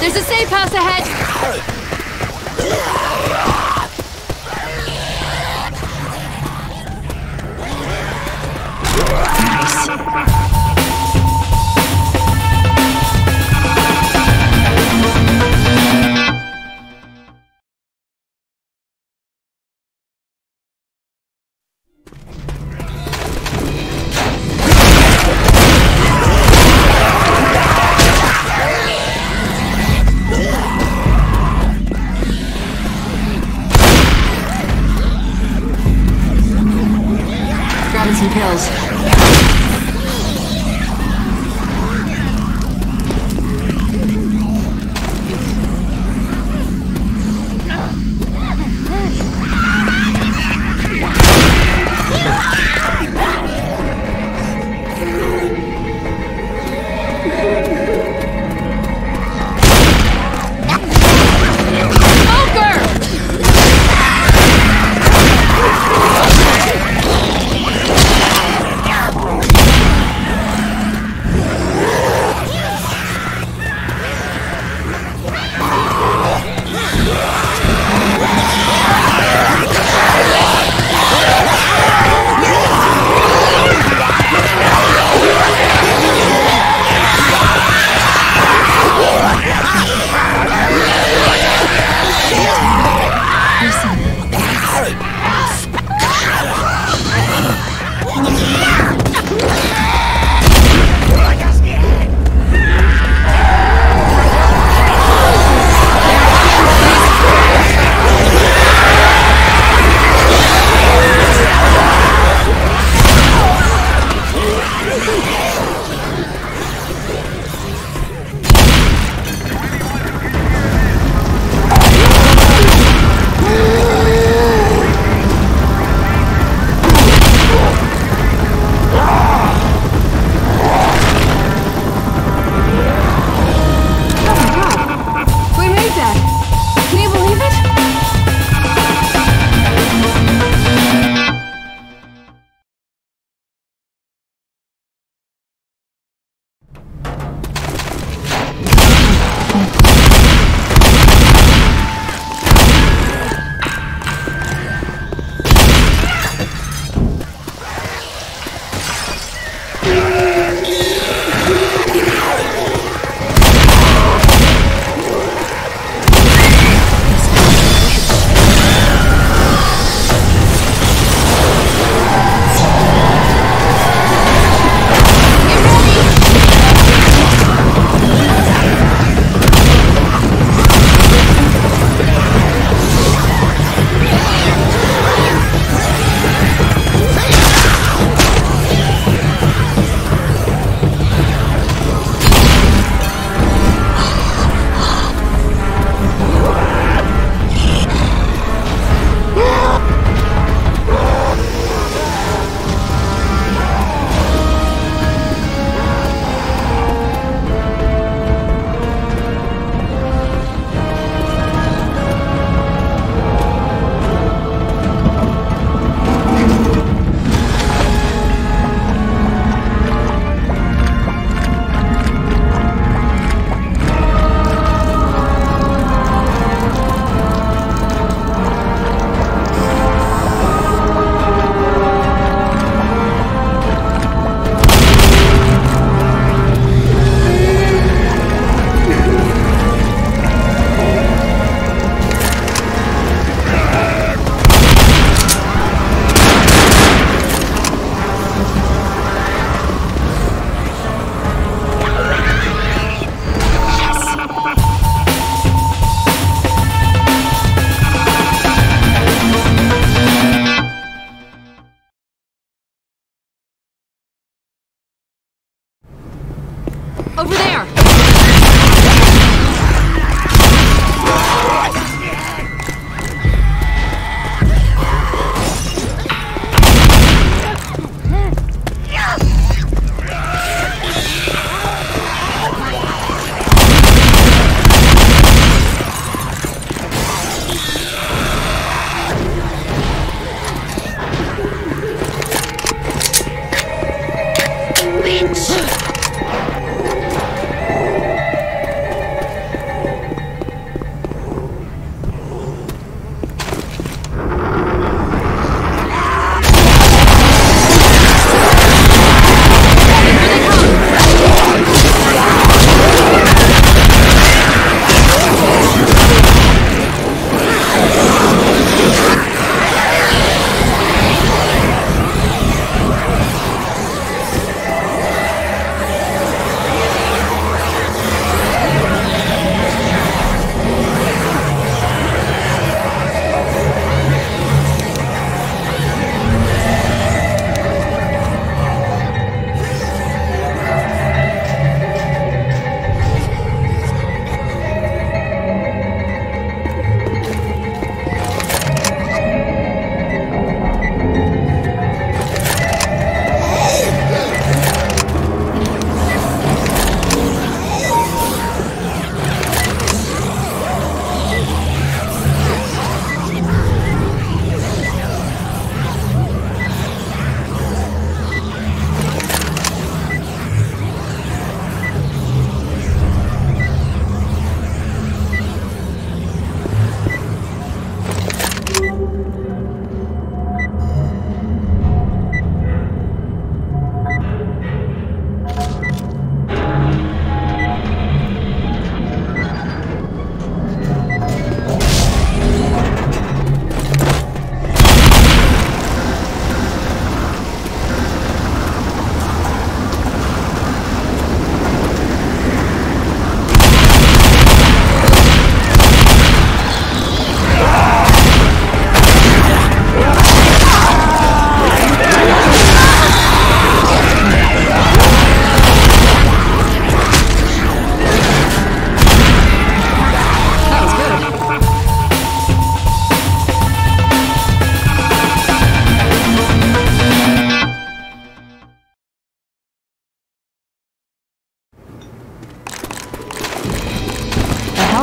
There's a safe house ahead! Grabbing some pills. Over there!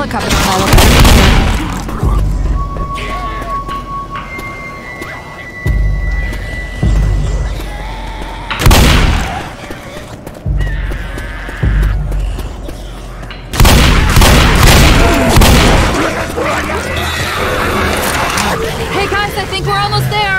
helicopter pilot better be here. Hey guys, I think we're almost there!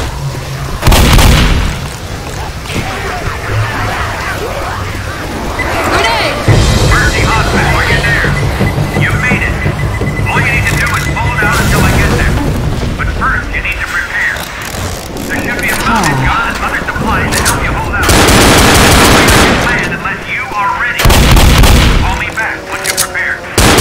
Grenade! Mercy Hospital, are you there? You made it. All you need to do is hold out until I get there. But first, you need to prepare. There should be a mounted gun and other supplies to help you hold out. Nobody can land unless you are ready. Call me back once you're prepared.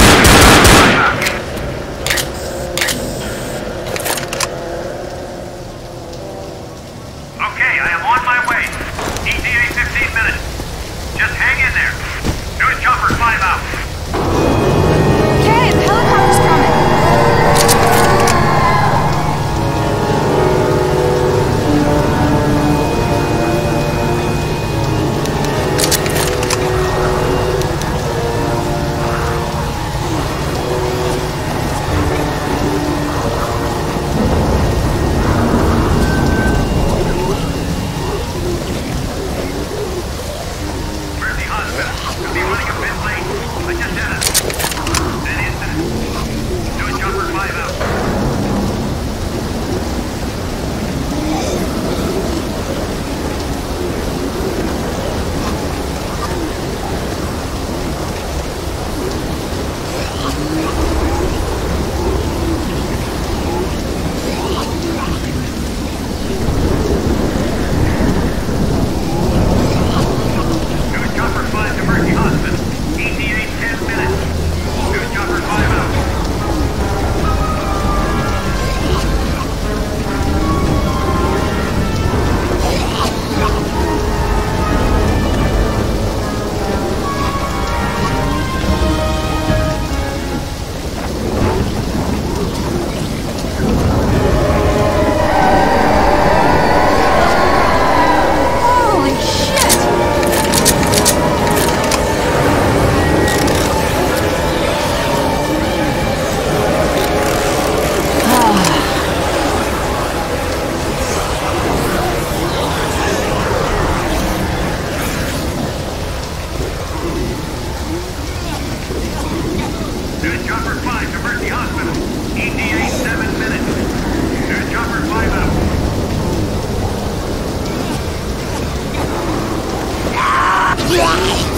Okay, I am on my way. ETA 15 minutes. Just hang in there. News chopper 5 out. Okay, the helicopter's coming! Mercy Hospital. Could be running a bit late. I just had an incident. News chopper 5 out. News chopper 5 to Mercy Hospital. ETA 10 minutes. News chopper 5 out. Holy shit! News chopper 5 to Mercy Hospital. ETA 7 minutes. News chopper 5 out.